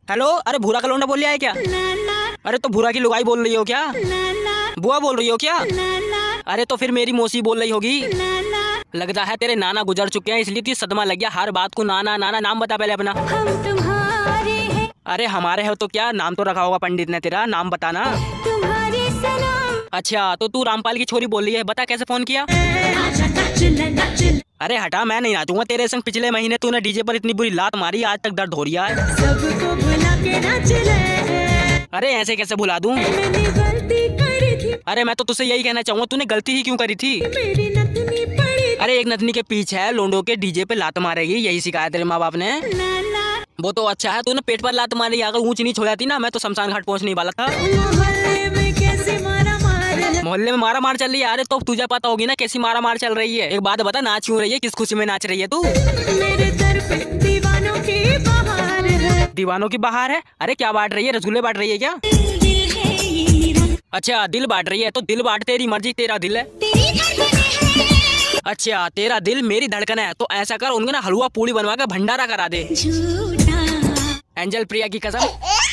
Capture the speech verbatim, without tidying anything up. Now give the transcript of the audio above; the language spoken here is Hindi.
हेलो, अरे भूरा का लौंडा बोल रहा है क्या? अरे तो भूरा की लुगाई बोल रही हो क्या? बुआ बोल रही हो क्या? अरे तो फिर मेरी मौसी बोल रही होगी। लगता है तेरे नाना गुजर चुके हैं इसलिए तुझे सदमा लग गया हर बात को। नाना नाना नाम बता पहले अपना। हम तुम्हारे हैं। अरे हमारे हो तो क्या, नाम तो रखा होगा पंडित ने तेरा, नाम बताना। तुम्हारे सलाम। अच्छा तो तू रामपाल की छोरी बोल रही है, बता कैसे फोन किया? अरे हटा, मैं नहीं नाचूंगा तेरे संग। पिछले महीने तूने डीजे पर इतनी बुरी लात मारी, आज तक दर्द हो रहा है। सबको भुला के नाच ले। अरे ऐसे कैसे भुला दूं? मैंने गलती करी थी। अरे मैं तो तुझसे यही कहना चाहूंगा, तूने गलती ही क्यों करी थी? मेरी नथनी पड़ी। अरे एक नथनी के पीछे है, लोंडो के डीजे पे लात मारेगी, यही सिखाया तेरे माँ बाप ने? नाना। वो तो अच्छा है तूने पेट पर लात मारी, अगर ऊंच नीच हो जाती ना मैं तो शमशान घाट पहुंचने वाला था। मोहल्ले में कैसे मारा मार। मोहल्ले में मारा मार चल रही है? अरे तो तुझे पता होगी ना कैसी मारा मार चल रही है। एक बात बता, नाच क्यों रही है, किस खुशी में नाच रही है तू? मेरे दर पे दीवानों की बहार है। दीवानों की बहार है? अरे क्या बांट रही है, रसगुल्ले बांट रही है क्या? दिल है ये मेरा। अच्छा दिल बांट रही है, तो दिल बांट, तेरी मर्जी, तेरा दिल है। तेरी धड़कन है। अच्छा तेरा दिल मेरी धड़कन है, तो ऐसा कर उनको ना हलवा पूड़ी बनवा कर भंडारा करा दे। झूठा। एंजल प्रिया की कसम।